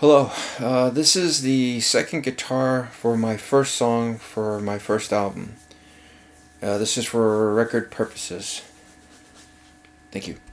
Hello, this is the second guitar for my first song for my first album. This is for record purposes. Thank you.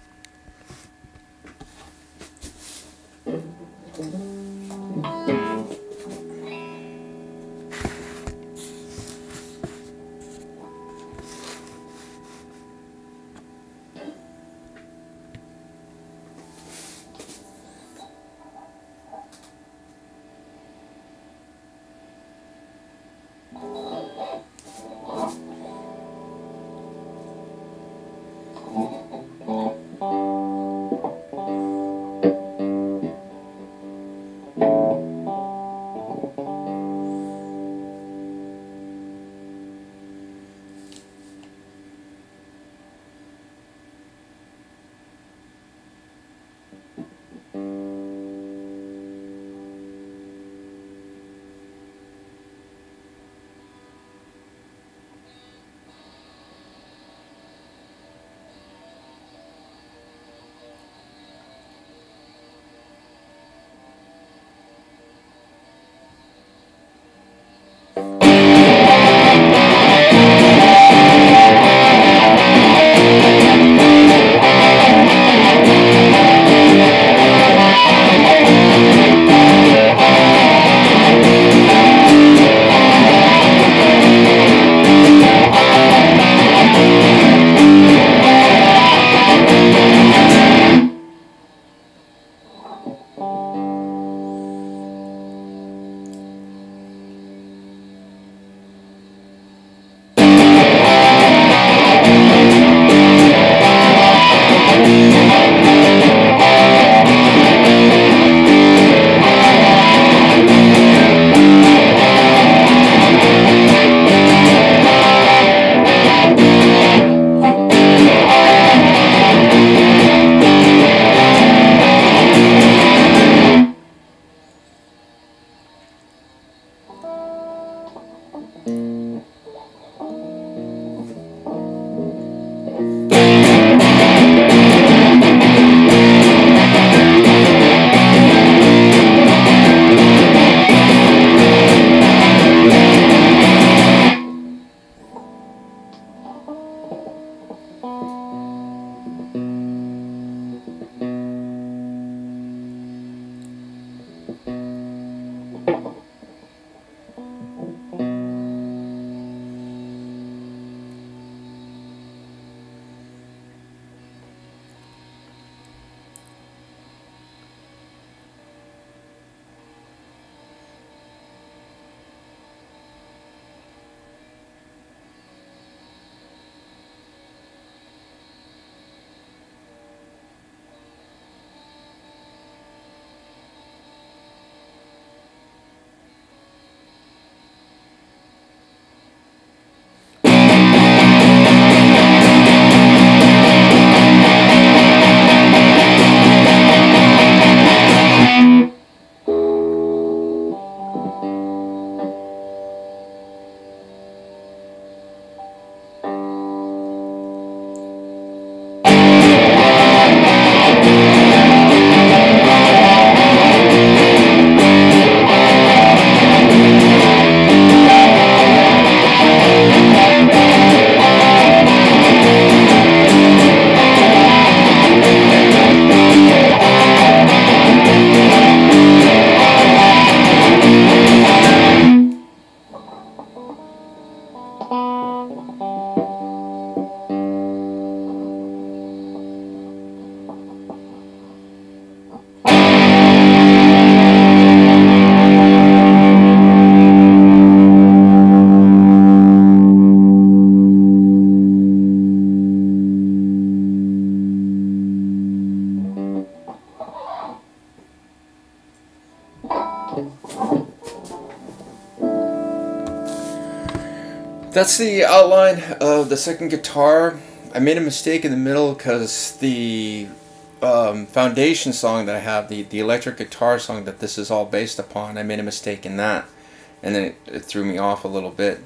That's the outline of the second guitar. I made a mistake in the middle because the foundation song that I have, the electric guitar song that this is all based upon, I made a mistake in that, and then it threw me off a little bit.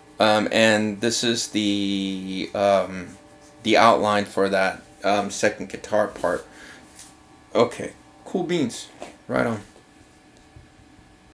And this is the outline for that second guitar part. Okay, cool beans. Right on.